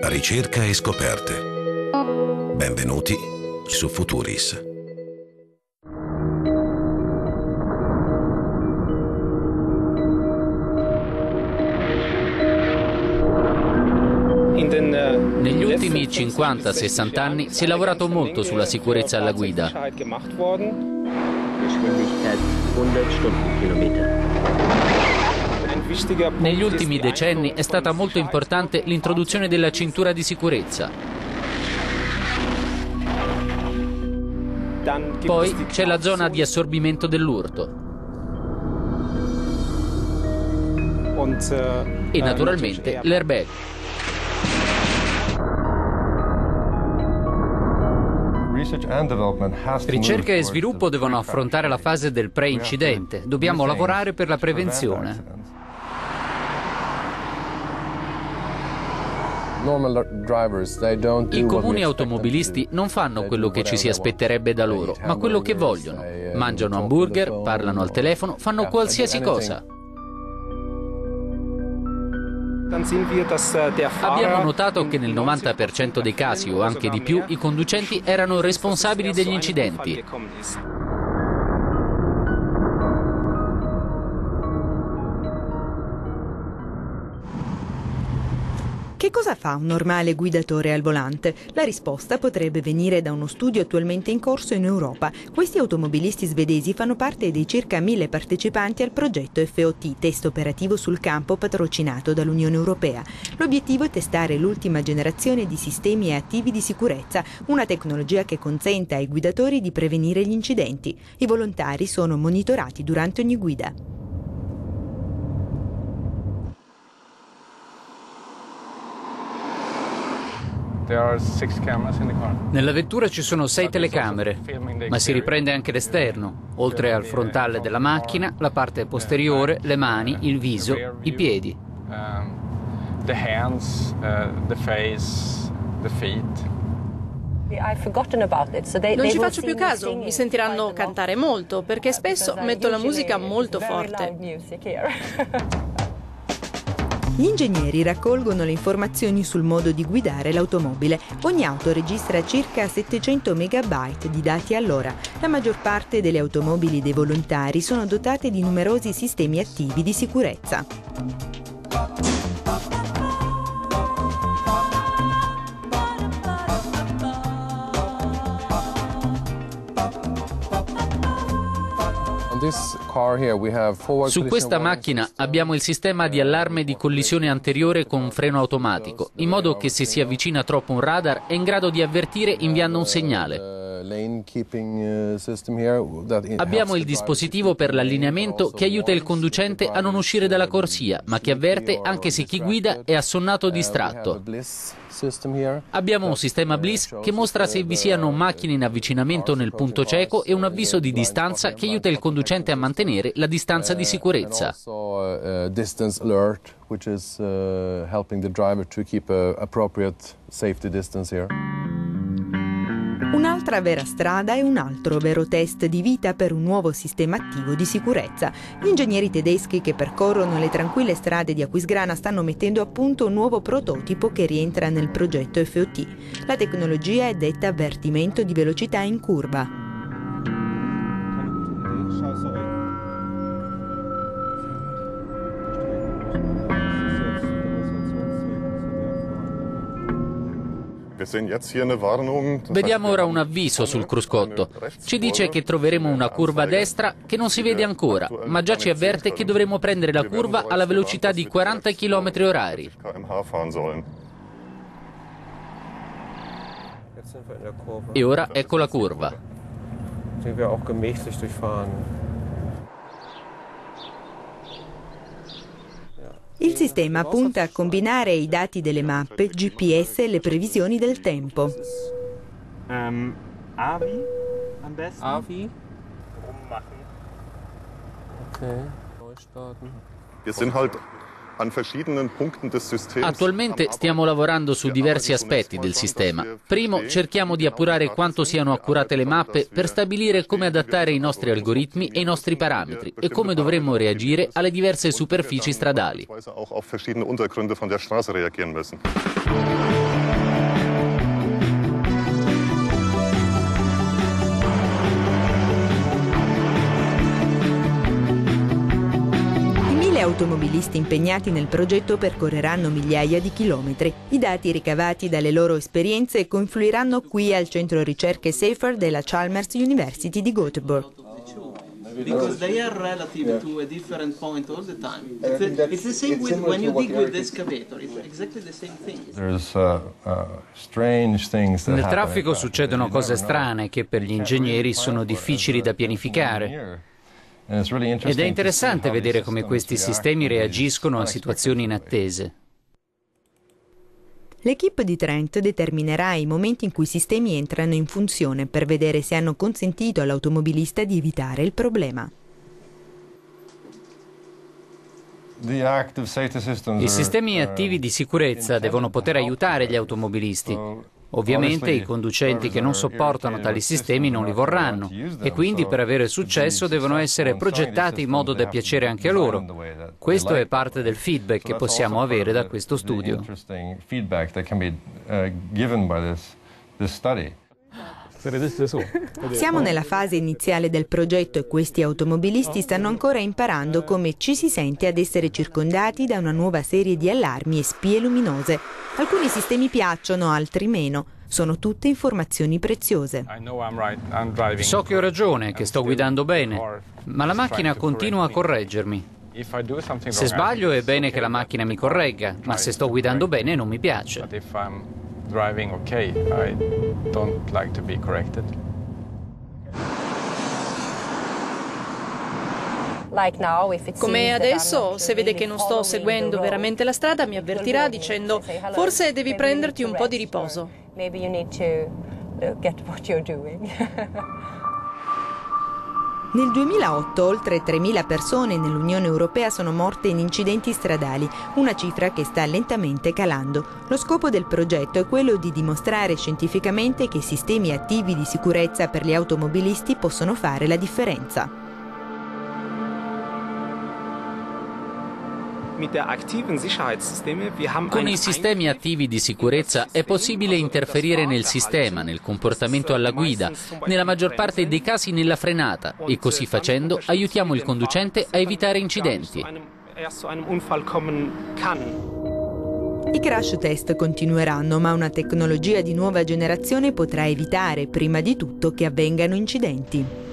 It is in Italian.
Ricerca e scoperte. Benvenuti su Futuris. Negli ultimi 50-60 anni si è lavorato molto sulla sicurezza alla guida. Negli ultimi decenni è stata molto importante l'introduzione della cintura di sicurezza. Poi c'è la zona di assorbimento dell'urto. E naturalmente l'airbag. Ricerca e sviluppo devono affrontare la fase del pre-incidente. Dobbiamo lavorare per la prevenzione. I comuni automobilisti non fanno quello che ci si aspetterebbe da loro, ma quello che vogliono. Mangiano hamburger, parlano al telefono, fanno qualsiasi cosa. Abbiamo notato che nel 90% dei casi, o anche di più, i conducenti erano responsabili degli incidenti. Che cosa fa un normale guidatore al volante? La risposta potrebbe venire da uno studio attualmente in corso in Europa. Questi automobilisti svedesi fanno parte dei circa 1000 partecipanti al progetto FOT, test operativo sul campo patrocinato dall'Unione Europea. L'obiettivo è testare l'ultima generazione di sistemi attivi di sicurezza, una tecnologia che consente ai guidatori di prevenire gli incidenti. I volontari sono monitorati durante ogni guida. Nella vettura ci sono 6 telecamere, ma si riprende anche l'esterno, oltre al frontale della macchina, la parte posteriore, le mani, il viso, i piedi. Non ci faccio più caso, mi sentiranno cantare molto, perché spesso metto la musica molto forte. Gli ingegneri raccolgono le informazioni sul modo di guidare l'automobile. Ogni auto registra circa 700 megabyte di dati all'ora. La maggior parte delle automobili dei volontari sono dotate di numerosi sistemi attivi di sicurezza. Su questa macchina abbiamo il sistema di allarme di collisione anteriore con freno automatico, in modo che se si avvicina troppo un radar è in grado di avvertire inviando un segnale. Abbiamo il dispositivo per l'allineamento che aiuta il conducente a non uscire dalla corsia, ma che avverte anche se chi guida è assonnato o distratto. Abbiamo un sistema Bliss che mostra se vi siano macchine in avvicinamento nel punto cieco e un avviso di distanza che aiuta il conducente a mantenere la distanza di sicurezza. Un'altra vera strada è un altro vero test di vita per un nuovo sistema attivo di sicurezza. Gli ingegneri tedeschi che percorrono le tranquille strade di Aquisgrana stanno mettendo a punto un nuovo prototipo che rientra nel progetto FOT. La tecnologia è detta avvertimento di velocità in curva. Vediamo ora un avviso sul cruscotto. Ci dice che troveremo una curva a destra che non si vede ancora, ma già ci avverte che dovremo prendere la curva alla velocità di 40 km/h. E ora ecco la curva. Il sistema punta a combinare i dati delle mappe, GPS e le previsioni del tempo. AVI? Attualmente stiamo lavorando su diversi aspetti del sistema. Primo, cerchiamo di appurare quanto siano accurate le mappe per stabilire come adattare i nostri algoritmi e i nostri parametri e come dovremmo reagire alle diverse superfici stradali. automobilisti impegnati nel progetto percorreranno migliaia di chilometri. I dati ricavati dalle loro esperienze confluiranno qui al centro ricerche Safer della Chalmers University di Gothenburg. Because they are relative to a different point all the time. It's the same with when you dig with the excavator. It's exactly the same thing. Nel traffico succedono cose strane che per gli ingegneri sono difficili da pianificare. Ed è interessante vedere come questi sistemi reagiscono a situazioni inattese. L'equipe di Trent determinerà i momenti in cui i sistemi entrano in funzione per vedere se hanno consentito all'automobilista di evitare il problema. I sistemi attivi di sicurezza devono poter aiutare gli automobilisti. Ovviamente i conducenti che non sopportano tali sistemi non li vorranno e quindi per avere successo devono essere progettati in modo da piacere anche a loro. Questo è parte del feedback che possiamo avere da questo studio. Siamo nella fase iniziale del progetto e questi automobilisti stanno ancora imparando come ci si sente ad essere circondati da una nuova serie di allarmi e spie luminose. Alcuni sistemi piacciono, altri meno. Sono tutte informazioni preziose. So che ho ragione, che sto guidando bene, ma la macchina continua a correggermi. Se sbaglio è bene che la macchina mi corregga, ma se sto guidando bene non mi piace. Come adesso, se vede che non sto seguendo veramente la strada, mi avvertirà dicendo: forse devi prenderti un po' di riposo. Nel 2008 oltre 3.000 persone nell'Unione Europea sono morte in incidenti stradali, una cifra che sta lentamente calando. Lo scopo del progetto è quello di dimostrare scientificamente che i sistemi attivi di sicurezza per gli automobilisti possono fare la differenza. Con i sistemi attivi di sicurezza è possibile interferire nel sistema, nel comportamento alla guida, nella maggior parte dei casi nella frenata e così facendo aiutiamo il conducente a evitare incidenti. I crash test continueranno, ma una tecnologia di nuova generazione potrà evitare prima di tutto che avvengano incidenti.